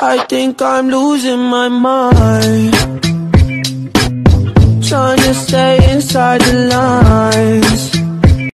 I think I'm losing my mind, trying to stay inside the lines.